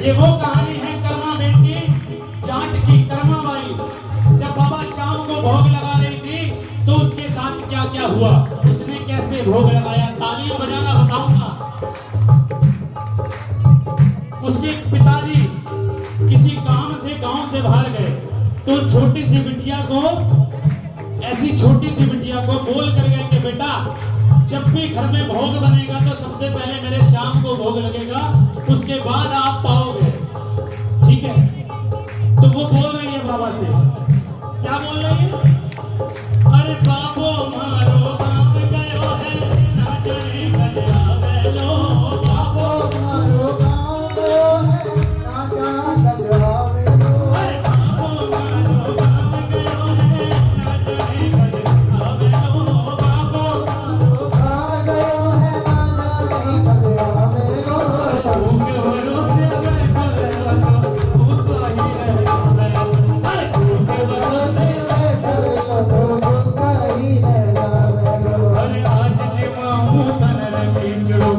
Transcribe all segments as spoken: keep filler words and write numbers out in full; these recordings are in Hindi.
ये वो कहानी है कर्मा बेटी जाट की, कर्मा बाई। जब बाबा शाम को भोग लगा रही थी तो उसके साथ क्या क्या हुआ, उसने कैसे भोग लगाया, तालियां बजाना बताऊंगा। उसके पिताजी किसी काम से गांव से बाहर गए तो उस छोटी सी बिटिया को, ऐसी छोटी सी बिटिया को बोल कर गए कि बेटा जब भी घर में भोग बनेगा तो सबसे पहले मेरे शाम को भोग लगेगा, उसके बाद आप पाओगे, ठीक है। तो वो बोल रही है बाबा से, क्या बोल रही है, अरे बाबो मारो काम गयो है ना जाने गजरा बेलो, बाबो मारो काम गयो है ना जाने गजरा बेलो, अरे बाबो मारो काम गयो है ना जाने गजरा बेलो, बाबो मारो काम गयो है ना जाने गजरा बेलो, भूखे भरोसे बैठो तो भूखा ही रहेगा बेलो, अरे भूखे भरोसे बैठो तो भूखा ही रहेगा बेलो, अरे आज जिमाऊं तन रखी चलो,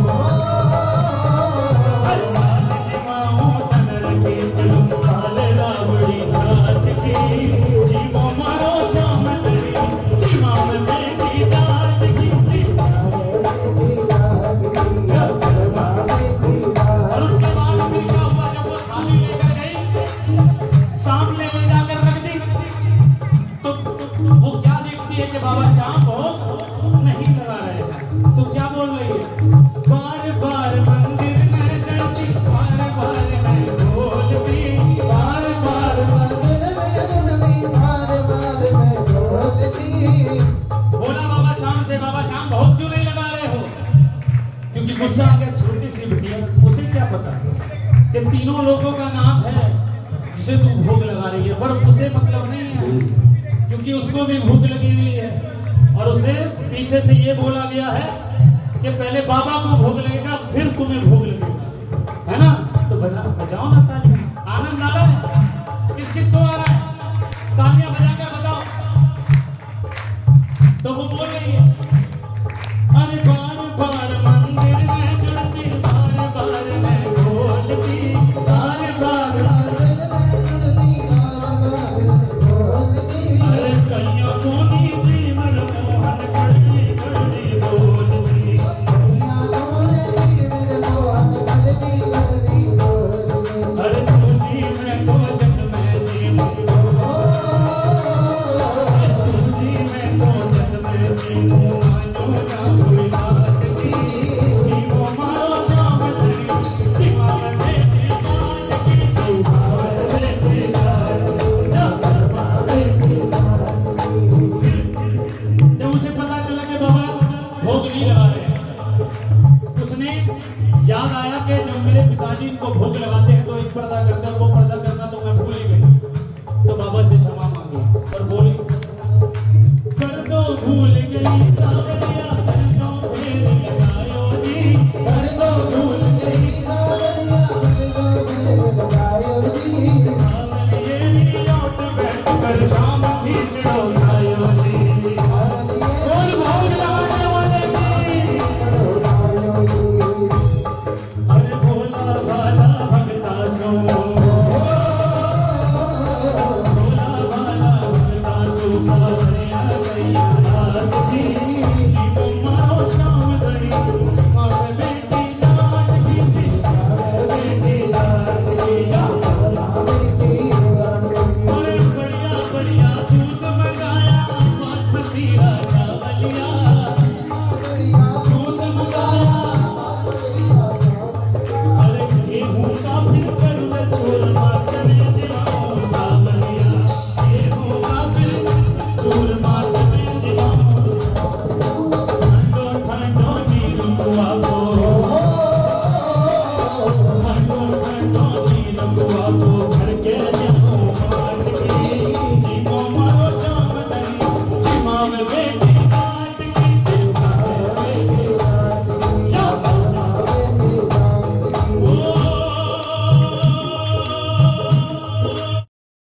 अरे आज जिमाऊं तन रखी चलो, काले रावड़ी छाछ की जीवो मारो शाम तेरी, जिमाम बेटी जाट की, और उसके बाद फिर क्या हुआ, जब वो थाली लेकर गई सामने ले जाकर रख दी तो वो क्या देखती है कि बाबा शाम भोग नहीं लगा रहे हैं, तो क्या बोल रही है, बार बार मंदिर में चढ़ती, बार बार मैं बोलती, बार बार मंदिर में चढ़ती, बार बार मैं बोलती। बोला बाबा शाम से, बाबा शाम भोग क्यों नहीं लगा रहे हो, क्योंकि गुस्सा आ गया। छोटी सी बिटिया, उसे क्या पता कि तीनों लोगों का नाम है जिसे तू भोग लगा रही है, पर उसे मतलब नहीं है क्योंकि उसको भी भूख लगी हुई है, और उसे पीछे से ये बोला गया है कि पहले बाबा को भोग लगेगा फिर तुम्हें भोग लगेगा, है ना। तो बजा बजाओ ना तालियां, आनंद आ रहा है, किस किस को आ रहा है, तालियां बजाकर बताओ। तो वो बोल रही है, अरे बार बार मंदिर में जुड़ती, बार बार मैं बोलती, बार बार मंदिर में जुड़ती, बार बार मैं बोलती, अरे कन्या कोनी जीवन मोहन करती करती बोलती, कन्या कोनी जीवन मोहन करती करती बोलती, अरे तुझी मैं तो जग में जीऊं, तुझी मैं तो जग में जीऊं, मानो ना कोई बात की, जीवो मारो शाम तेरी, जीवन बेटी जाट की, जीवन बेटी जाट की, कर्मा बेटी जाट की। जब उसे पता चला कि बाबा भोग नहीं लगा रहे, उसने याद आया कि जब मेरे पिताजी इनको भोग लगाते हैं तो एक पर्दा करते हैं, वो पर्दा करना तो मैं भूल ही गई, तो बाबा से क्षमा मांगी और बोली, कर दो भूल गई सावरे